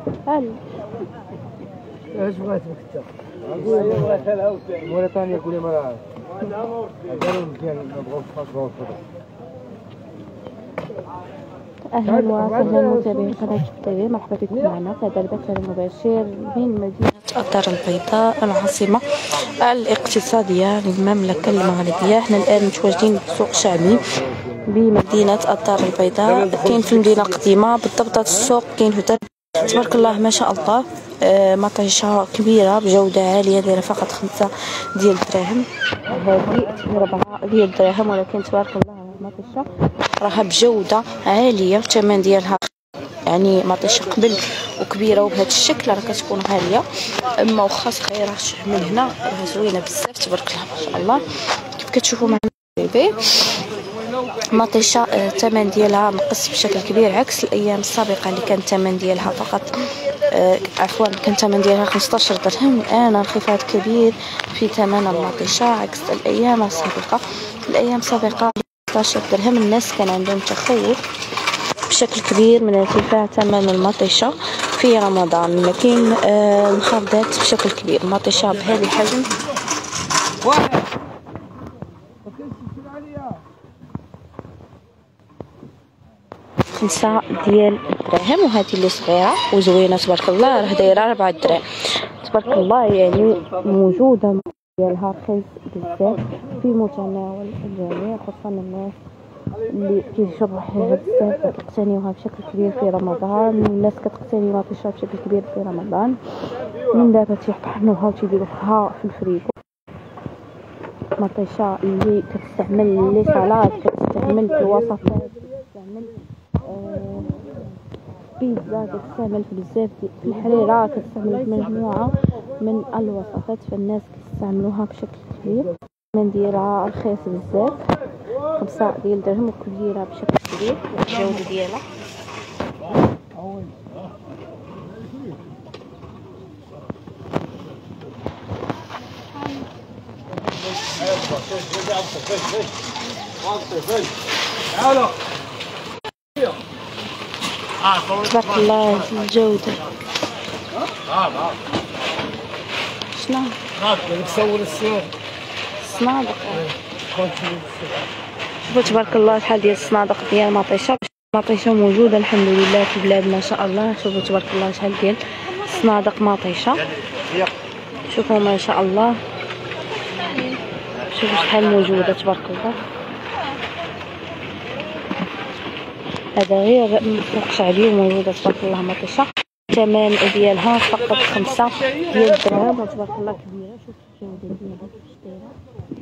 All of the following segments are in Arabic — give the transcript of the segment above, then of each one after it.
هل ايش بغيت انت؟ موريتانيا كل مرة قالوا مزيان نبغوا نفكروا اهلا وسهلا متابعي قناه التي، مرحبا بكم معنا في هذا البث المباشر من مدينه الدار البيضاء العاصمه الاقتصاديه للمملكه المغربيه. احنا الان متواجدين في سوق شعبي بمدينه الدار البيضاء، كاين في المدينه القديمه بالضبط. هذا السوق كاين في تبارك الله ما شاء الله. مطيشه كبيره بجوده عاليه، دايره فقط 5 ديال الدراهم، هذه 4 ديال الدراهم، ولكن تبارك الله مطيشه راها بجوده عاليه. الثمن ديالها يعني مطيشه قبل وكبيره وبهذا الشكل راه كتكون غاليه، اما واخا صغيره من هنا راها زوينه بزاف تبارك الله ما شاء الله. كيف كتشوفوا معنا بيبي مطيشه الثمن ديالها نقص بشكل كبير عكس الايام السابقه اللي كان الثمن ديالها فقط عفوا كان الثمن ديالها 15 درهم. الان انخفاض كبير في ثمن المطيشه عكس الايام السابقه. الايام السابقه 16 درهم الناس كان عندهم تخوف بشكل كبير من ارتفاع ثمن المطيشه في رمضان، لكن انخفضت بشكل كبير. مطيشه بهذا الحجم 5 ديال الدراهم، وهذه اللي صغيره وزوينه تبارك الله راه دايره 4 دراهم تبارك الله. يعني موجوده ديالها رخيص بزاف في متناول الجميع، خصوصا الناس اللي كيشربوا حاجه بزاف كيقتنيوها بشكل كبير في رمضان. الناس كتقتني مطيشه بشكل كبير في رمضان، من دابا تيطحنوها وتيديروها في الفريكو. مطيشه اللي كتستعمل لي صالات، كتستعمل في الوصفات، كتستعمل بيتزا، كتستعمل في بزاف في الحريره، كتستعمل في مجموعه من الوصفات، فالناس كيستعملوها بشكل كبير. الثمن ديالها رخيص بزاف 5 ديال الدرهم وكبيره بشكل كبير. الجوده ديالها تبارك الله الجودة. شنو؟ نصور السوق الصنادق. شوفوا تبارك الله شحال ديال الصنادق ديال مطيشة. مطيشة موجودة الحمد لله في بلادنا ما شاء الله. شوفوا تبارك الله شحال ديال صنادق مطيشة، شوفوا ما شاء الله، شوفوا شحال موجودة تبارك الله. هذا غير سوق شعبي وموجودة تبارك الله مطيشة. الثمن ديالها فقط 5 ديال الدراهم وتبارك الله كبيرة. شوفوا الجودة ديالها كيفاش دايرة.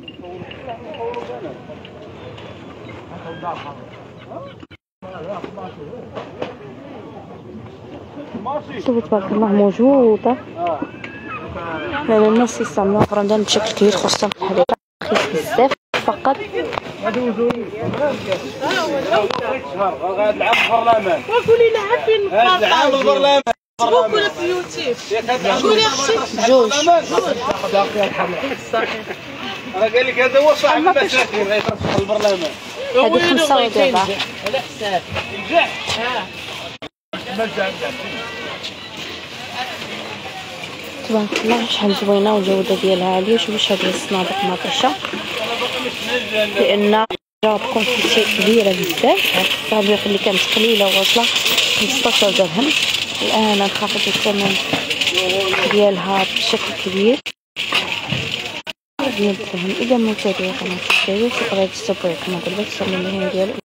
شوفوا تبارك الله موجودة، لأن الناس يستعملوها في رمضان بشكل كبير، خصوصا في الحريرة رخيص بزاف فقط. وقولي لها فين البرلمان شبوك ولا كيوتيف قولي اختي جوج. انا قال لك هذا هو صاحب المساكين غيترشح البرلمان. هذه 5 ودابا على حساب الجح. تبارك الله شحال زوينه والجوده ديالها عاليه. شوفوا شحال ديال الصنادق مطيشه، لان جاوبكم في كبيره بزاف. الصناديق اللي كانت قليله واصله 15 درهم الان انخفض الثمن ديالها بشكل كبير ديال الدرهم. اذا متابعي قناه التي، شكرا لتتبعكم هذا البث. النهايه ديالو.